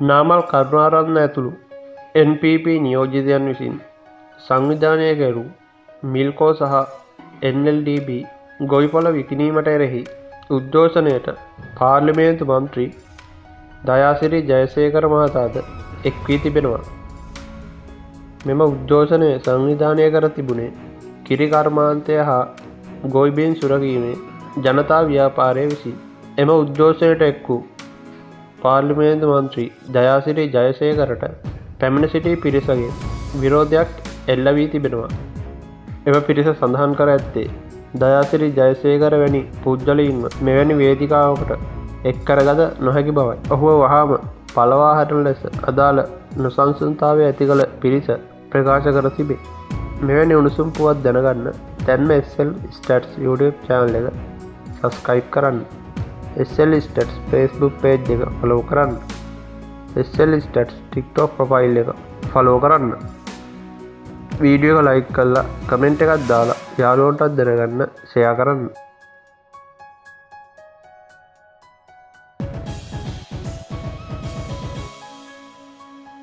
නාමල් කරුණාරත්න ඇතුළු NPP නියෝජිතයන් විසින් සංවිධානය කරු මිල්කෝ සහ NLDB ගොවිපළ විකිණීමට එරෙහි උද්ඝෝෂණයට පාර්ලිමේන්තු මන්ත්‍රී දයාසිරි ජයසේකර මහතාද එක් වී තිබෙනවා. මෙම උද්ඝෝෂණය සංවිධානය කර තිබුණේ කිරි කර්මාන්තය හා ගොවිබින් සුරකීමේ ජනතා ව්‍යාපාරය විසින්. එම උද්ඝෝෂණයට එක් වූ පාර්ලිමේන්තු මන්ත්‍රී දයාසිරි ජයසේකරට පැමිණ සිටි පිරිසගේ විරෝධයක් එල්ල වී තිබෙනවා. එම පිරිස සඳහන් කර ඇත්තේ දයාසිරි ජයසේකර වැනි පුද්ගලයින්ම මෙවැනි වේදිකාවකට එක් කරගත නොහැකි බවයි. ඔහුව වහාම පළවා හටන ලෙස අදාළ නොසන්සුන්තාවය ඇති කළ පිරිස ප්‍රකාශ කර තිබේ. මෙවැනි උණුසුම් පුවත් දැනගන්න දැන්ම SL Stats YouTube channel එක subscribe කරන්න. SL Stats Facebook page එක follow කරන්න. SL Stats TikTok profile එක follow කරන්න. වීඩියෝ එක like කරලා කමෙන්ට් එකක් දාලා යාළුවන්ටත් දැනගන්න share කරන්න.